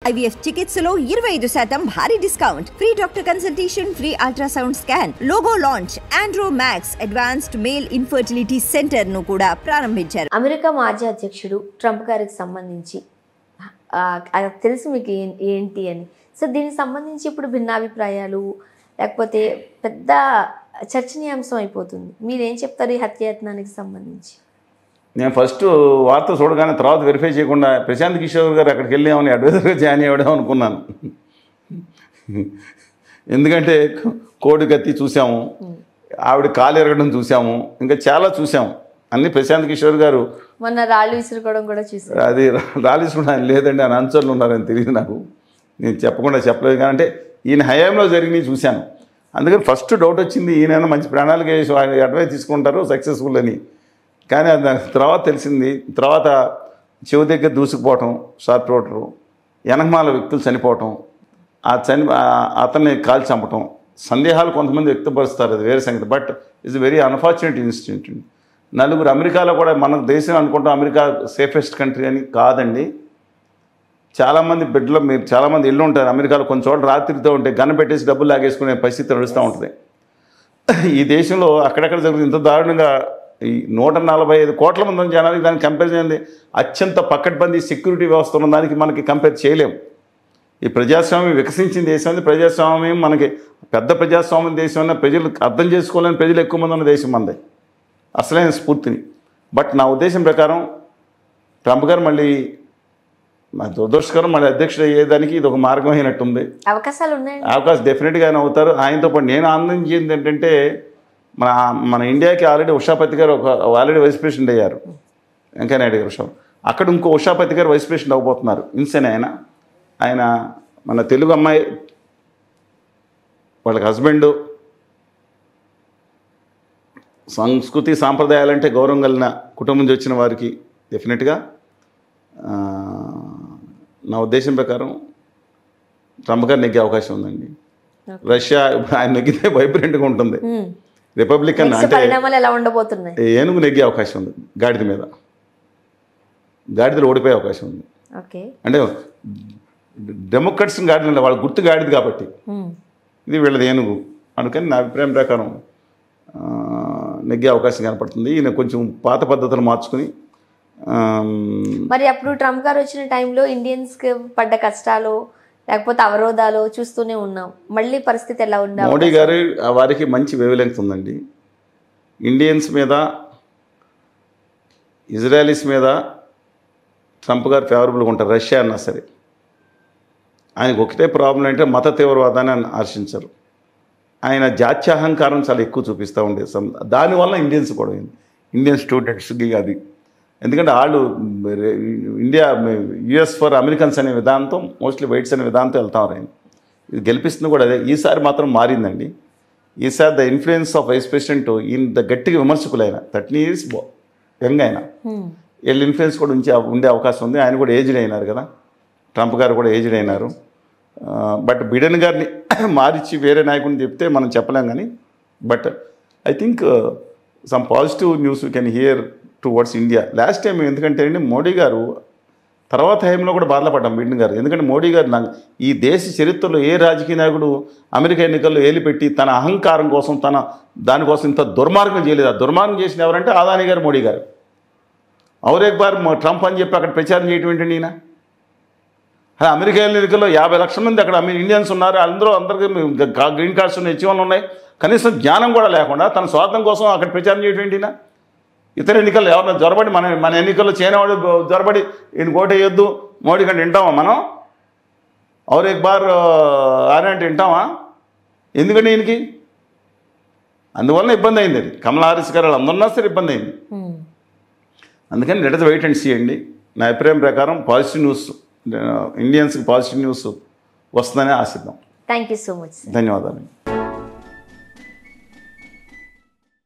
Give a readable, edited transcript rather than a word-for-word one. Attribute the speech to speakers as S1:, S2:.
S1: IVF చికిత్సలో 25% భారీ discount, free doctor consultation, free ultrasound scan, logo launch, Andro Max advanced male infertility centre ను కూడా ప్రారంభించారు.
S2: America మాజీ అధ్యక్షుడు ట్రంప్ గారికి సంబంధించి తెలుసు మీకు ఏంటి అని. సో దీనికి సంబంధించి ఇప్పుడు భిన్నాభిప్రాయాలు లేకపోతే పెద్ద చర్చనీయాంశం అయిపోతుంది. మీరేం చెప్తారు ఈ హత్యాయత్నానికి సంబంధించి?
S3: నేను ఫస్ట్ వార్త చూడగానే తర్వాత వెరిఫై చేయకుండా ప్రశాంత్ కిషోర్ గారు అక్కడికి వెళ్ళామని అడ్వైజర్గా జాయిన్ అయ్యాడేమో అనుకున్నాను. ఎందుకంటే కోడి కత్తి చూసాము, ఆవిడ కాలు ఎరగడం చూసాము, ఇంకా చాలా చూసాము. అన్ని ప్రశాంత్ కిషోర్ గారు
S2: మొన్న రాళ్ళు విసురుకోవడం కూడా చూసారు.
S3: అది రాళ్ళు విసురుకోవడం లేదండి, ఆయన ఆన్సర్లు ఉన్నారని తెలియదు నాకు. నేను చెప్పకుండా చెప్పలేదు కానీ అంటే ఈయన హయాంలో జరిగినవి చూశాను. అందుకని ఫస్ట్ డౌట్ వచ్చింది, ఈయన మంచి ప్రణాళిక వేసి అడ్వైస్ తీసుకుంటారు సక్సెస్ఫుల్ అని. కానీ అది నాకు తర్వాత తెలిసింది. తర్వాత చెవి దగ్గర దూసుకుపోవటం, షార్ప్ రోటరు, వెనకమాల వ్యక్తులు చనిపోవటం, అతన్ని కాల్చి చంపటం, సందేహాలు కొంతమంది వ్యక్తపరుస్తారు, అది వేరే సంగతి. But it's very unfortunate incident. నలుగురు అమెరికాలో కూడా మన దేశం అనుకుంటాం అమెరికా సేఫెస్ట్ కంట్రీ అని, కాదండి. చాలామంది బిడ్డలో మీరు చాలామంది ఇళ్ళు ఉంటారు అమెరికాలో, కొన్ని చోట్ల రాత్రితో ఉంటే గన్ను పెట్టేసి డబ్బులు లాగేసుకునే పరిస్థితి నడుస్తూ ఉంటుంది. ఈ దేశంలో అక్కడక్కడ జరుగుతుంది ఇంత దారుణంగా. ఈ 145 కోట్ల మంది ఉన్న జనానికి దానికి కంపేర్ చేయండి. అత్యంత పక్కడ్బందీ సెక్యూరిటీ వ్యవస్థ ఉన్న దానికి మనకి కంపేర్ చేయలేము. ఈ ప్రజాస్వామ్యం వికసించిన దేశం ఉంది. ప్రజాస్వామ్యం మనకి పెద్ద ప్రజాస్వామ్యం దేశం ఉన్న ప్రజలు అర్థం చేసుకోలేని ప్రజలు ఎక్కువ మంది ఉన్న దేశం మనది, అసలైన స్ఫూర్తిని. బట్ నా ఉద్దేశం ప్రకారం ట్రంప్ గారు మళ్ళీ దురదృష్టకరం మళ్ళీ అధ్యక్షుడు అయ్యేదానికి ఇది ఒక మార్గం అయినట్టుంది.
S2: అవకాశాలు ఉన్నాయి,
S3: అవకాశం డెఫినెట్గా ఆయన అవుతారు. ఆయనతో పాటు నేను ఆనందించింది ఏంటంటే మన ఇండియాకి ఆల్రెడీ ఉషాపతి గారు ఆల్రెడీ వైస్ ప్రెసిడెంట్ అయ్యారు, వెంకయ్యనాయుడు గారు. అక్కడ ఇంకో ఉషాపతి గారు వైస్ ప్రెసిడెంట్ అవ్వబోతున్నారు. ఇన్సేన్ ఆయన మన తెలుగు అమ్మాయి వాళ్ళకి హస్బెండ్, సంస్కృతి సాంప్రదాయాలంటే గౌరవం కలిగిన కుటుంబం నుంచి వచ్చిన వారికి డెఫినెట్గా నా ఉద్దేశం ప్రకారం ట్రంప్ గారు నెగ్గే అవకాశం ఉందండి. రష్యా ఆయన నెగ్గితే వైబ్రెంట్గా ఉంటుంది. రిపబ్లికన్ అంటే ఏనుగు నెగ్గే అవకాశం ఉంది, గాడిద మీద. గాడిదలు ఓడిపోయే అవకాశం ఉంది. అంటే డెమోక్రట్స్ గాడిద వాళ్ళ గుర్తు గాడిది కాబట్టి ఇది వీళ్ళది ఏనుగు. అందుకని నా అభిప్రాయం ప్రకారం నెగ్గే అవకాశం కనపడుతుంది. ఈయన కొంచెం పాత పద్ధతులు మార్చుకుని.
S2: మరి అప్పుడు ట్రంప్ గారు వచ్చిన టైంలో ఇండియన్స్కి పడ్డ కష్టాలు లేకపోతే అవరోధాలు చూస్తూనే ఉన్నాం. మళ్ళీ పరిస్థితి ఎలా ఉందా?
S3: మోడీ గారు వారికి మంచి వేవ్‌లెంగ్త్ ఉందండి. ఇండియన్స్ మీద, ఇజ్రాయలీస్ మీద ట్రంప్ గారు ఫేవరబుల్గా ఉంటారు, రష్యా అన్నా సరే. ఆయనకు ఒకటే ప్రాబ్లం అంటే మత తీవ్రవాదాన్ని హర్షించరు. ఆయన జాత్యాహంకారం చాలా ఎక్కువ చూపిస్తూ ఉండే దానివల్ల ఇండియన్స్ కూడా ఇండియన్ స్టూడెంట్స్కి అది. ఎందుకంటే వాళ్ళు యుఎస్ ఫర్ అమెరికన్స్ అనే విధానంతో, మోస్ట్లీ వైట్స్ అనే విధానంతో వెళ్తాం. ఆయన ఇది గెలిపిస్తుంది కూడా అదే. ఈసారి మాత్రం మారిందండి. ఈసారి the influence of vice president ఈయన గట్టిగా విమర్శకులైన 30 years యంగ్ అయినా వీళ్ళ ఇన్ఫ్లుయెన్స్ కూడా ఉండే అవకాశం ఉంది. ఆయన కూడా ఏజ్డ్ అయినారు కదా, ట్రంప్ గారు కూడా ఏజ్డ్ అయినారు. బట్ బిడెన్ గారిని మారిచి వేరే నాయకుడిని చెప్తే మనం చెప్పలేం కానీ, but I think some positive news you can hear towards India. Last time ఎందుకంటే అండి మోడీ గారు తర్వాత టైంలో కూడా బాధపడ్డాం బిడెన్ గారు. ఎందుకంటే మోడీ గారు ఈ దేశ చరిత్రలో ఏ రాజకీయ నాయకుడు అమెరికా ఎన్నికల్లో ఏలిపెట్టి తన అహంకారం కోసం దానికోసం ఇంత దుర్మార్గం చేయలేదు. ఆ దుర్మార్గం చేసిన ఎవరంటే అదానీ గారు, మోడీ గారు. ఔరేక్ బార్ ట్రంప్ అని చెప్పి అక్కడ ప్రచారం చేయటం ఏంటండి ఈయన? అమెరికా ఎన్నికల్లో 50 లక్షల మంది అక్కడ ఇండియన్స్ ఉన్నారు, అందరికీ గ్రీన్ కార్డ్స్ ఉన్నాయి, హెచ్1 ఉన్నాయి. కనీసం జ్ఞానం కూడా లేకుండా తన స్వార్థం కోసం అక్కడ ప్రచారం చేయటం ఏంటినా? ఇతర ఎన్నికల్లో ఎవరైనా జ్వరబడి మన ఎన్నికల్లో చేయనివాడు జ్వరబడి ఈయన ఓటేయొద్దు మోడీ కంటే వింటామా మనం? ఔరేక్ బార్ ఆరే అంటే వింటామా? ఎందుకంటే ఈయనకి అందువల్ల ఇబ్బంది అయింది. అది కమలా హారిస్ గారు అందరున్నా సరే ఇబ్బంది అయింది. అందుకని let us wait and see అండి. నా అభిప్రాయం ప్రకారం పాజిటివ్ న్యూస్, ఇండియన్స్కి పాజిటివ్ న్యూస్ వస్తుందని ఆశిద్దాం.
S2: Thank you so much.
S3: ధన్యవాదాలు.